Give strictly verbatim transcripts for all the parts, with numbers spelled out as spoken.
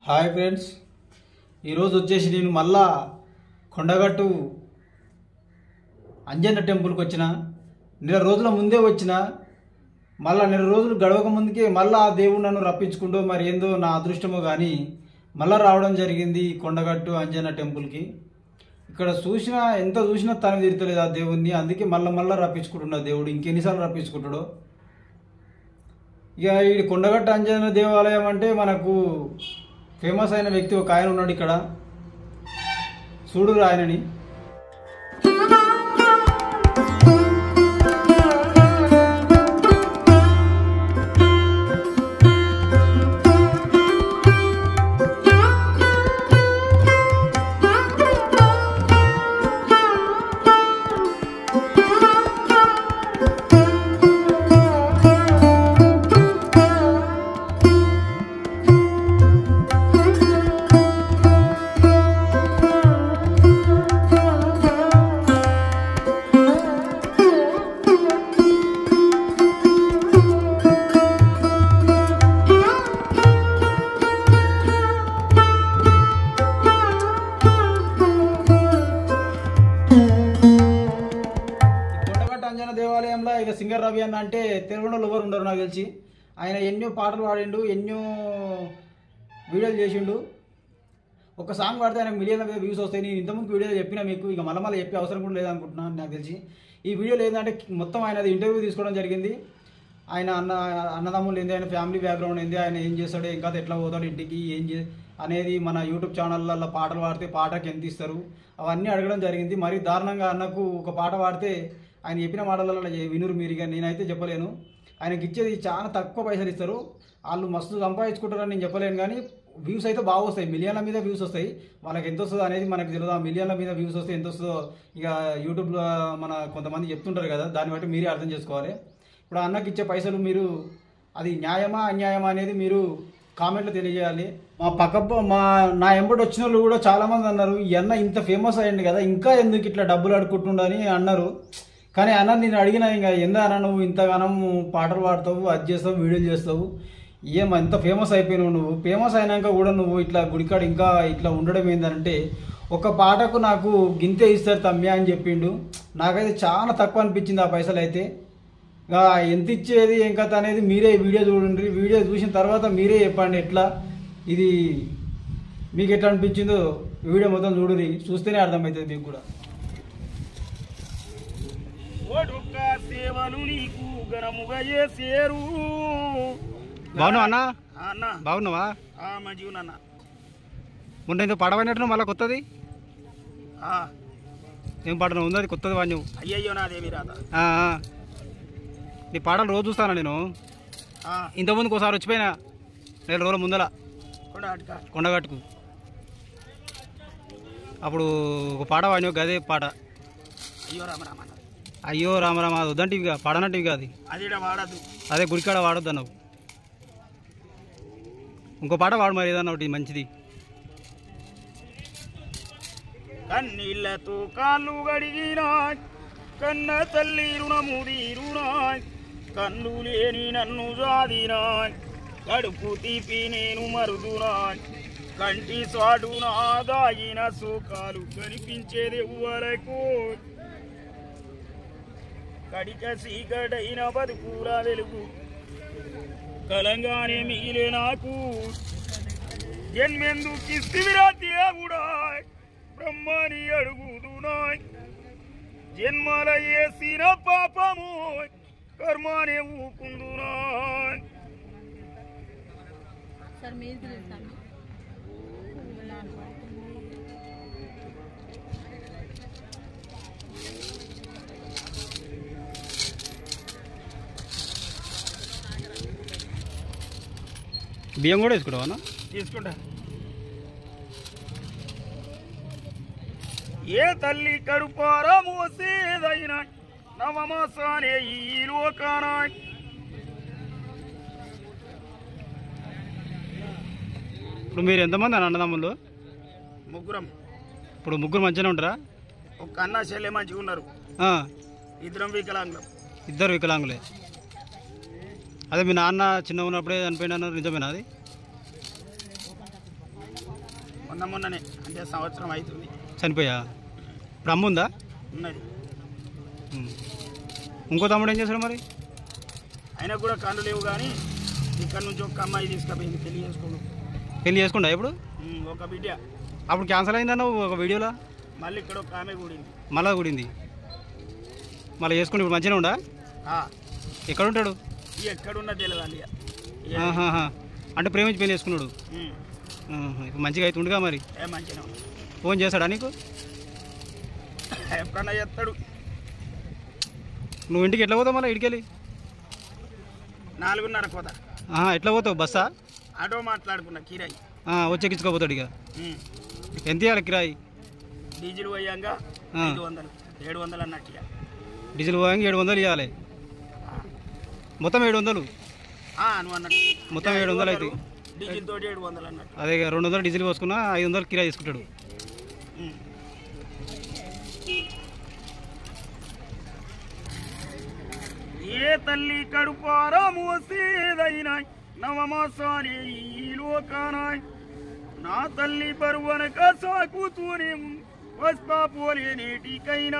Hi friends, ఈరోజు వచ్చేసి నేను మళ్ళా కొండగట్టు అంజన్న టెంపుల్కి వచ్చిన. నెల రోజుల ముందే వచ్చిన. మళ్ళీ నెల రోజులు గడవక ముందుకే మళ్ళీ ఆ దేవుడు నన్ను రప్పించుకుంటూ మరి ఏందో నా అదృష్టమో కానీ మళ్ళీ రావడం జరిగింది కొండగట్టు అంజన్న టెంపుల్కి. ఇక్కడ చూసినా ఎంత చూసినా తను తీరుతలేదు ఆ దేవుడిని. అందుకే మళ్ళీ మళ్ళీ రప్పించుకుంటున్నా దేవుడు. ఇంకెన్నిసార్లు రప్పించుకుంటాడో. ఇక ఈ కొండగట్టు అంజన్న దేవాలయం అంటే మనకు ఫేమస్ అయిన వ్యక్తి ఒక ఆయన ఉన్నాడు ఇక్కడ, చూడురు ఆయనని. దేవాలయంలో ఇక సింగర్ రవి అన్న అంటే తెలుగులో ఎవరు ఉండరు నాకు తెలిసి. ఆయన ఎన్నో పాటలు పాడిండు, ఎన్నో వీడియోలు చేసిండు. ఒక సాంగ్ పాడితే ఆయనకు మిలియన్ల మీద వ్యూస్ వస్తాయి. నేను ఇంతకుముందు వీడియోలో చెప్పినా మీకు, ఇక మళ్ళీ మళ్ళీ చెప్పే అవసరం కూడా లేదనుకుంటున్నాను నాకు తెలిసి. ఈ వీడియోలో ఏంటంటే మొత్తం ఆయనది ఇంటర్వ్యూ తీసుకోవడం జరిగింది. ఆయన అన్న అన్నదమ్ములు ఏంది, ఆయన ఫ్యామిలీ బ్యాక్గ్రౌండ్ ఏంది, ఆయన ఏం చేస్తాడు, ఇంకా ఎట్లా పోతాడు ఇంటికి, ఏం చే అనేది మన యూట్యూబ్ ఛానళ్ళల్లో పాటలు పాడితే పాటకి ఎంత ఇస్తారు అవన్నీ అడగడం జరిగింది. మరీ దారుణంగా అన్నకు ఒక పాట పాడితే ఆయన చెప్పిన మాటలలో వినురు మీరు. ఇక నేనైతే చెప్పలేను. ఆయనకి ఇచ్చేది చాలా తక్కువ పైసలు ఇస్తారు. వాళ్ళు మస్తు సంపాదించుకుంటారని నేను చెప్పలేను, కానీ వ్యూస్ అయితే బాగా వస్తాయి. మిలియన్ల మీద వ్యూస్ వస్తాయి. వాళ్ళకి ఎంత వస్తుందో అనేది మనకు తెలియదు. ఆ మిలియన్ల మీద వ్యూస్ వస్తే ఎంత వస్తుందో ఇక యూట్యూబ్లో మన కొంతమంది చెప్తుంటారు కదా, దాన్ని బట్టి మీరే అర్థం చేసుకోవాలి. ఇప్పుడు అన్నకి ఇచ్చే పైసలు మీరు అది న్యాయమా అన్యాయమా అనేది మీరు కామెంట్లో తెలియజేయాలి. మా పక్క మా నా ఎంబడి వచ్చిన వాళ్ళు కూడా చాలామంది అన్నారు, ఈ అన్న ఇంత ఫేమస్ అయ్యండి కదా, ఇంకా ఎందుకు ఇట్లా డబ్బులు అడుక్కుంటుండని అన్నారు. కానీ అన్న నేను అడిగినా, ఇంకా ఎందా అన్న నువ్వు ఇంతగానం పాటలు పాడతావు, అది చేస్తావు, వీడియోలు చేస్తావు, ఏం ఎంత ఫేమస్ అయిపోయినావు నువ్వు. ఫేమస్ అయినాక కూడా నువ్వు ఇట్లా గుడికాడ ఇంకా ఇట్లా ఉండడం ఏంటంటే, ఒక పాటకు నాకు గింతే ఇస్తారు తమ్మ్యా అని చెప్పిండు. నాకైతే చాలా తక్కువ అనిపించింది ఆ పైసలు అయితే. ఇక ఎంత ఇచ్చేది ఏం కథ అనేది మీరే వీడియో చూడండి. వీడియో చూసిన తర్వాత మీరే చెప్పండి ఎట్లా ఇది మీకు ఎట్లా అనిపించిందో. వీడియో మొత్తం చూడండి, చూస్తేనే అర్థమవుతుంది మీకు కూడా. బాగున్నావా అన్న? బాగున్నావా? మొన్న ఏదో పడవైనట్టు మళ్ళీ కొత్తది ఏం పాట ఉంది? అది కొత్తది వాడు. అయ్యయ్యో నాదేమి రాదా. నీ పాటలు రోజు చూస్తాను నేను. ఇంతకుముందుకు ఒకసారి వచ్చిపోయినా నెల రోజుల ముందల కొండగట్టుకు. అప్పుడు ఒక పాట వాడినావు, గదే పాట. అయ్యో రామరామ అయ్యో రామరామ అది వద్దంటివిగా, పాడనట్టువి కాదు. అది వాడద్దు, అదే గుడికాడ వాడొద్దు అన్నావు. ఇంకో పాట వాడు మరి, ఏదన్నా ఒకటి మంచిది. కన్నీళ్లతో కాళ్ళు గడిగినా కన్న తల్లి రుణము తీరునా, కన్ను లేని నన్ను జాదినా, కడుపు తీపి నేను మరుదునా, కంటి స్వాడునా దాగిన సుఖాలు కనిపించేది ఎవ్వరకు, కడిక సీకడైన బతుకుల వెలుగు కలంగానే మిగిలే నాకు, జన్మెందుకిస్తివిరా దేవుడా బ్రహ్మని అడుగుదునా, జన్మల చేసిన పాపము కర్మనే ఊకుందునా. బియ్యం కూడా వేసుకుంటావా? తీసుకుంటా. ఏ తల్లి కడుపార మోసేదైనా నవమాసానే ఈ లోకాన, ఇప్పుడు మీరు ఎంతమంది అన్న అన్నదమ్ములు? ముగ్గురం. ఇప్పుడు ముగ్గురు మంచిగానే ఉంటారా? ఒక అన్న చెల్లె మంచిగా ఉన్నారు, ఇద్దరం వికలాంగులం. ఇద్దరు వికలాంగులే. అదే మీ నాన్న చిన్న ఉన్నప్పుడే చనిపోయినా నిజమేనా? అది మొన్న మొన్ననే అంటే సంవత్సరం అవుతుంది. చనిపోయా? ఇప్పుడు అమ్ముందా? ఉన్నది. ఉమ్. ఇంకో తమ్ముడు ఏం చేశాడు మరి? అయినా కూడా కళ్ళు లేవు కానీ ఇక్కడ నుంచి ఒక అమ్మాయి తీసుకుపోయింది పెళ్లి చేసుకోండు. పెళ్లి చేసుకుంటా ఇప్పుడు? ఉమ్, ఒక బిడ్డ. అప్పుడు క్యాన్సల్ అయిందన్నావు ఒక వీడియోలో. మళ్ళీ ఇక్కడ ఒక ఆమె కూడింది. మళ్ళా కూడింది. మళ్ళీ చేసుకుంటే ఇప్పుడు మంచిగా ఉండా? ఆ, ఎక్కడ ఉంటాడు? ఇక ఎక్కడున్నా తెలియదు ఇక. ఇక, ఆహాహా. అంటే ప్రేమించి పెళ్లి చేసుకున్నాడు. ఉమ్, ఆహా. ఇప్పుడు మంచిగా అవుతుండగా మరి ఏ మంచిగా ఉంది. ఫోన్ చేస్తాడా నీకు? ఎప్పుడన్నా చేస్తాడు. నువ్వు ఇంటికి ఎట్లా పోతావు మళ్ళీ ఇడికెళ్ళి? నాలుగున్నర కోత ఆహా. ఎట్లా పోతావు? బస్సా? ఆటో మాట్లాడుకున్నా కిరాయి. వచ్చెక్కించుకోపోతాడు ఇక. ఉమ్, ఎంత ఇవ్వాలి కిరాయి? డీజిల్ పోయాంగా ఐదు వందలు ఏడు వందలు అన్నట్టు ఇక. డీజిల్ పోయాక ఏడు వందలు ఇవ్వాలి. మొత్తం ఏడు వందలు ఆ, నువ్వు అన్నట్టు మొత్తం ఏడు వందలు అవుతాయి. డీజిల్ తోటి ఏడు వందలు అన్నట్టు. అదే రెండు వందలు డీజిల్ పోసుకున్నా ఐదు వందలు కిరాయి తీసుకుంటాడు. ఉమ్. ఏ తల్లి కడుపారా మోసేదైనా నవమాసానే ఈ లోకానాయ్ నా తల్లి బరువనక సాకుతూనే వస్తా పోలే నేటికైనా.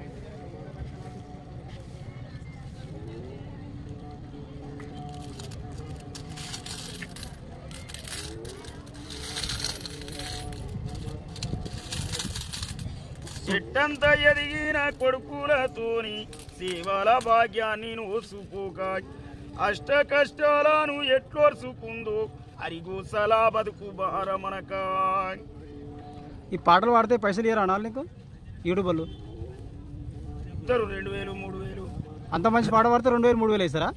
చెట్టంత ఎదిగిన కొడుకులతోని సేవల భాగ్యాన్ని నోసుకోక అష్ట కష్టాలను ఎట్లోర్చుకుందో అరిగోసలా బతుకు భారమనక. ఈ పాటలు పాడితే పైసలు ఇయ్యరా అనాలి నీకు యూట్యూబ్ వాళ్ళు? ఇద్దరు రెండు వేలు మూడు వేలు. అంత మంచి పాట పాడితే రెండు వేలు మూడు వేలు వేస్తారా?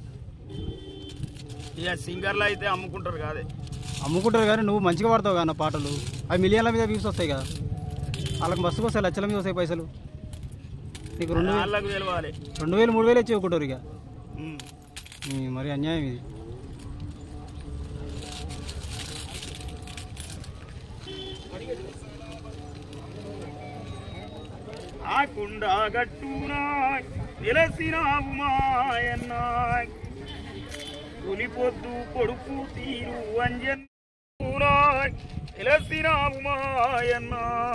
ఇక సింగర్లు అయితే అమ్ముకుంటారు కాదే. అమ్ముకుంటారు కానీ నువ్వు మంచిగా పాడతావు కదా పాటలు. అవి మిలియన్ల మీద వ్యూస్ వస్తాయి కదా. వాళ్ళకి బస్సుకు వస్తాయి, లక్షల మీద వస్తాయి పైసలు. నీకు రెండు వేలు వాళ్ళకు తెలవాలి. రెండు వేలు మూడు వేలు ఇచ్చి ఇవ్వకుంటారు ఇక. ఉమ్. ఈ మరి అన్యాయం ఇది. ఆ కుండ గట్టునా నిలసినావు మాయన్న పులిపొద్దు కొడుకు తీరు అంజన్నా నిలసినావు మాయన్న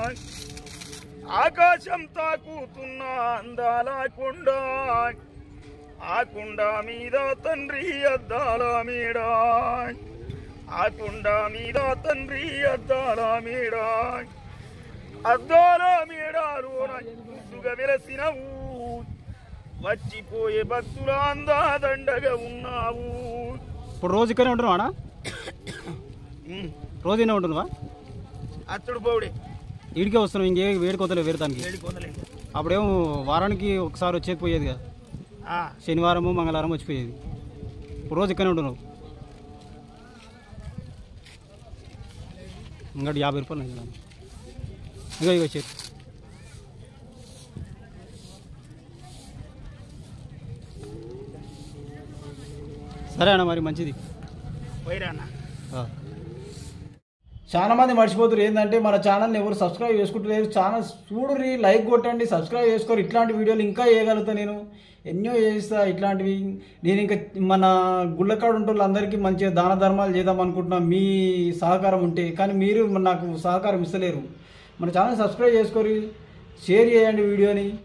ఆకాశం తాకుతున్న అందాల కొండ ఆ కొండ మీద తండ్రి అద్దాల మేడ ఆ కొండ మీద తండ్రి అద్దాల మేడ అద్దాల మేడాలోన ముందుగా వెలసినవు వచ్చిపోయే భక్తుల అందాదండగా ఉన్నావు. ఇప్పుడు రోజు ఇక్కడే ఉంటున్నావా? రోజు ఇన్నే ఉంటున్నావా? అత్తుడు పౌడే ఈడికే వస్తున్నావు, ఇంకే వేడికి వదలే వేరే దానికి. ఏడు కొనలేదు. అప్పుడేమో వారానికి ఒకసారి వచ్చేది పోయేది కదా, శనివారము మంగళవారం వచ్చిపోయేది. ఇప్పుడు రోజు ఇక్కడే ఉంటున్నావు. ఇంకటి యాభై రూపాయలు ఇంకా ఇక వచ్చేది. సరే అన్న మరి మంచిది. పోయిరా అన్న. చాలా మంది మర్చిపోతారు ఏంటంటే మన ఛానల్ని ఎవరు సబ్స్క్రైబ్ చేసుకుంటలేరు. ఛానల్ చూడుర్రి, లైక్ కొట్టండి, సబ్స్క్రైబ్ చేసుకోరు. ఇట్లాంటి వీడియోలు ఇంకా చేయగలుగుతా, నేను ఎన్నో చేస్తా ఇట్లాంటివి. నేను ఇంకా మన గుళ్ళకాడ ఉంటే వాళ్ళందరికీ మంచిగా దాన ధర్మాలు చేద్దాం అనుకుంటున్నా మీ సహకారం ఉంటే. కానీ మీరు నాకు సహకారం ఇస్తలేరు. మన ఛానల్ సబ్స్క్రైబ్ చేసుకొని షేర్ చేయండి వీడియోని.